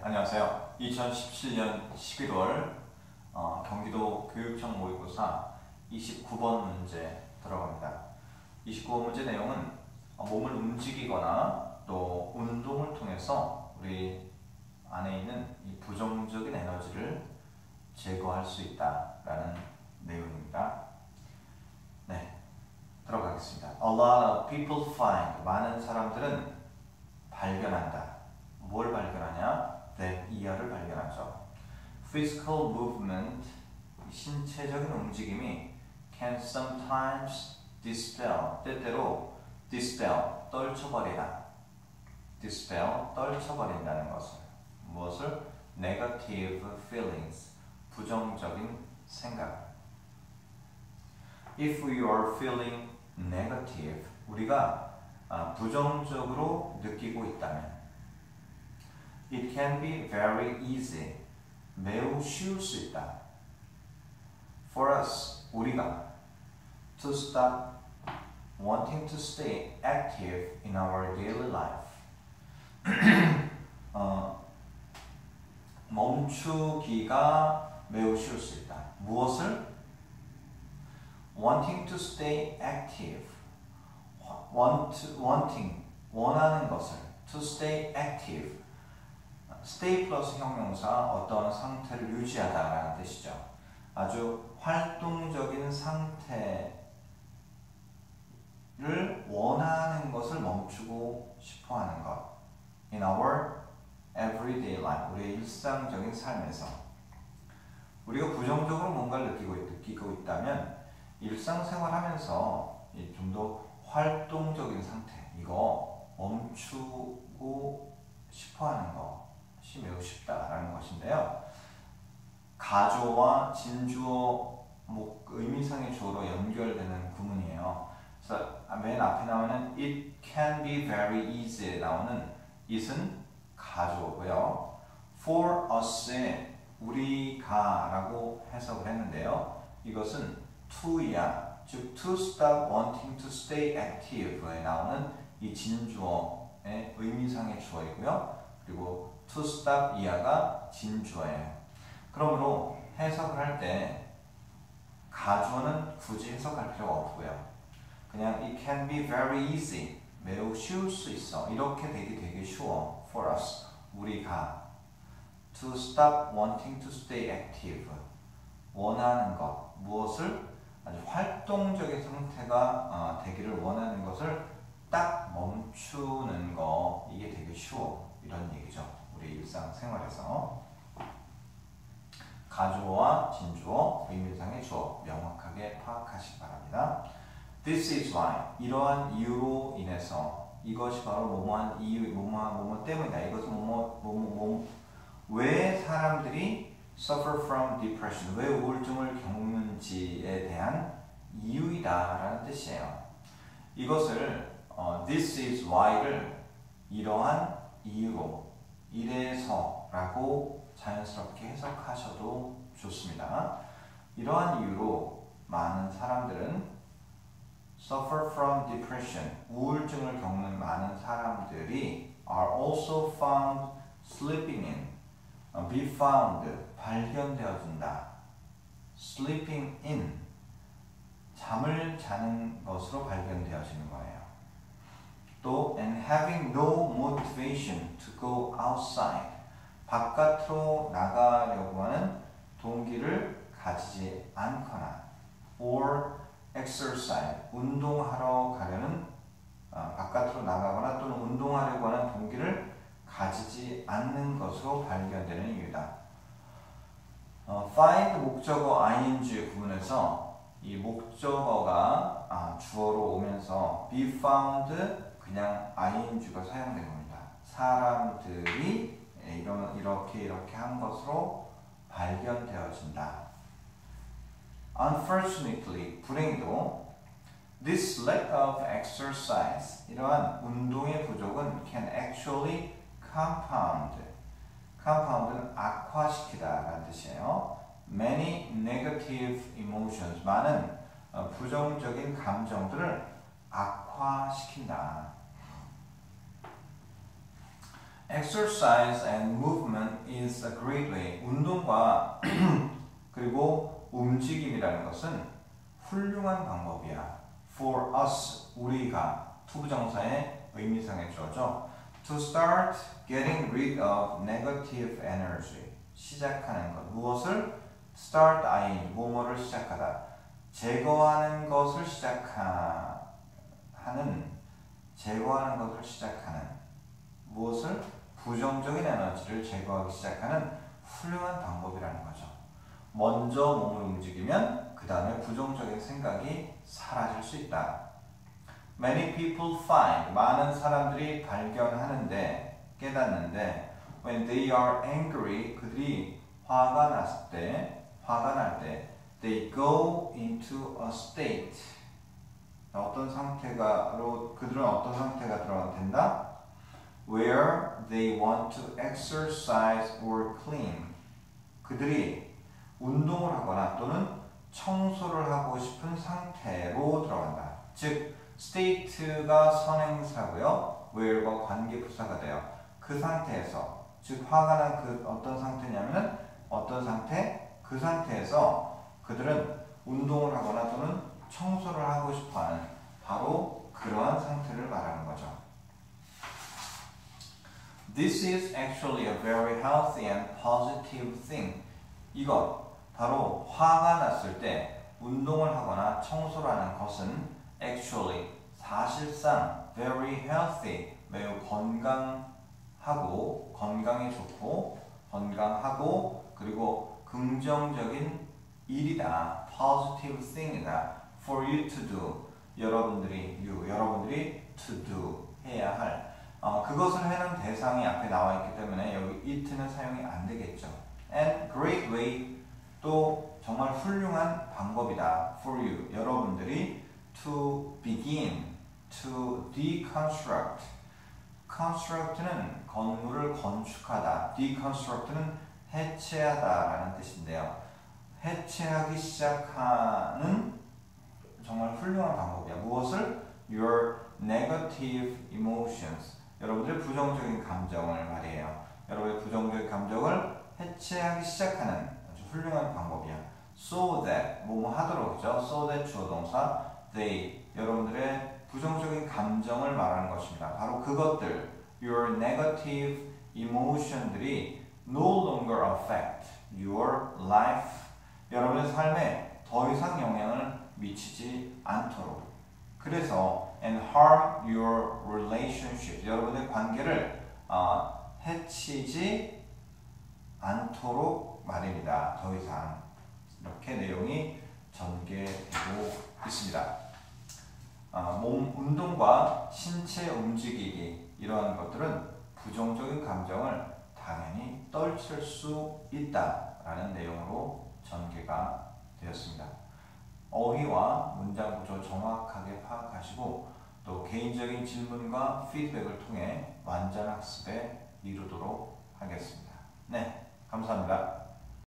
안녕하세요. 2017년 11월 경기도 교육청 모의고사 29번 문제 들어갑니다. 29번 문제 내용은 몸을 움직이거나 또 운동을 통해서 우리 안에 있는 이 부정적인 에너지를 제거할 수 있다라는 내용입니다. 네, 들어가겠습니다. A lot of people find, 많은 사람들은 발견한다. 뭘 발견하냐? that 이하를 발견하죠. Physical movement, 신체적인 움직임이 can sometimes dispel, 때때로 dispel, 떨쳐버리다. dispel, 떨쳐버린다는 것을. 무엇을? negative feelings, 부정적인 생각. If we are feeling negative, 우리가 부정적으로 느끼고 있다면 it can be very easy, 매우 쉬울 수 있다. For us, 우리가 to stop wanting to stay active in our daily life. 멈추기가 매우 쉬울 수 있다. 무엇을? wanting to stay active. wanting, 원하는 것을. to stay active. stay 플러스 형용사, 어떤 상태를 유지하다라는 뜻이죠. 아주 활동적인 상태를 원하는 것을 멈추고 싶어하는 것. In our everyday life, 우리의 일상적인 삶에서 우리가 부정적으로 뭔가를 느끼고 있다면 일상생활하면서 좀 더 활동적인 상태, 이거 멈추고 싶어하는 것이 매우 쉽다라는 것인데요. 가조와 진주어 의미상의 주어로 연결되는 구문이에요. 그래서 맨 앞에 나오는 it can be very easy 나오는 it은 가조고요. for us에 우리가 라고 해석을 했는데요. 이것은 to야. 즉 to stop wanting to stay active에 나오는 이 진주어의 의미상의 주어이고요. 그리고 to stop 이하가 진주어예요. 그러므로 해석을 할 때 가주어는 굳이 해석할 필요가 없고요. 그냥 it can be very easy, 매우 쉬울 수 있어. 이렇게 되게 쉬워. for us, 우리가 to stop wanting to stay active, 원하는 것, 무엇을? 아주 활동적인 상태가 되기를 원하는 것을 딱 멈추는 거, 이게 되게 쉬워. 이런 얘기죠. 우리 일상생활에서. 가주어와 진주어, 의미상의 주어 명확하게 파악하시기 바랍니다. This is why, 이러한 이유로 인해서, 이것이 바로 뭐뭐한 이유, 뭐뭐 때문이다. 이것은 왜 사람들이 suffer from depression, 왜 우울증을 겪는지에 대한 이유이다라는 뜻이에요. 이것을 this is why를 이러한 이유로, 이래서라고 자연스럽게 해석하셔도 좋습니다. 이러한 이유로 많은 사람들은 suffer from depression, 우울증을 겪는 많은 사람들이 are also found sleeping in, be found, 발견되어진다. sleeping in, 잠을 자는 것으로 발견되어지는 거예요. 또 and having no motivation to go outside, 바깥으로 나가려고 하는 동기를 가지지 않거나 or exercise, 운동하러 가려는 바깥으로 나가거나 또는 운동하려고 하는 동기를 가지지 않는 것으로 발견되는 이유다. find 목적어 ing의 구문에서 이 목적어가 주어로 오면서 be found 그냥 ing가 사용된 겁니다. 사람들이 이렇게 한 것으로 발견되어진다. Unfortunately, 불행히도 this lack of exercise, 이러한 운동의 부족은 can actually compound는 악화시키다라는 뜻이에요. Many negative emotions, 많은 부정적인 감정들을 악화시킨다. Exercise and movement is a great way. 운동과 그리고 움직임이라는 것은 훌륭한 방법이야. For us, 우리가 투부정사의 의미상의 주어죠. To start getting rid of negative energy. 시작하는 것. 무엇을? Start ing. 뭐뭐를 시작하다. 제거하는 것을 제거하는 것을 시작하는. 무엇을? 부정적인 에너지를 제거하기 시작하는 훌륭한 방법이라는 거죠. 먼저 몸을 움직이면 그 다음에 부정적인 생각이 사라질 수 있다. Many people find, 많은 사람들이 발견하는데, 깨닫는데 when they are angry, 그들이 화가 날 때 they go into a state. 그들은 어떤 상태가 들어간다? Where they want to exercise or clean. 그들이 운동을 하거나 또는 청소를 하고 싶은 상태로 들어간다. 즉, state가 선행사고요. where가 관계부사가 돼요. 그 상태에서, 즉 화가 난 그 어떤 상태냐면은 어떤 상태? 그 상태에서 그들은 운동을 하거나 또는 청소를 하고 싶어하는 바로 그러한 상태를 말하는 거죠. This is actually a very healthy and positive thing. 이것 바로 화가 났을 때 운동을 하거나 청소를 하는 것은 actually 사실상 very healthy 매우 건강에 좋고 건강하고 그리고 긍정적인 일이다. positive thing이다. for you to do. 여러분들이 to do 해야 할 그것을 하는 대상이 앞에 나와 있기 때문에 여기 it는 사용이 안 되겠죠. And great way 또 정말 훌륭한 방법이다. for you 여러분들이 to begin to deconstruct. construct는 건물을 건축하다. deconstruct는 해체하다라는 뜻인데요. 해체하기 시작하는 정말 훌륭한 방법이야. 무엇을? Your negative emotions. 여러분들의 부정적인 감정을 말이에요. 여러분의 부정적인 감정을 해체하기 시작하는 아주 훌륭한 방법이야. So that 뭐뭐 하도록 그죠? So that 주어 동사 they 여러분들의 부정적인 감정을 말하는 것입니다. 바로 그것들 your negative emotion들이 no longer affect your life. 여러분의 삶에 더 이상 영향을 미치지 않도록. 그래서 and harm your relationship. 여러분의 관계를 해치지 않도록 말입니다. 더 이상 이렇게 내용이 전개되고 있습니다. 몸 운동과 신체 움직이기 이러한 것들은 부정적인 감정을 당연히 떨칠 수 있다라는 내용으로 전개가 되었습니다. 어휘와 문장 구조 정확하게 파악하시고 또 개인적인 질문과 피드백을 통해 완전 학습에 이루도록 하겠습니다. 네, 감사합니다.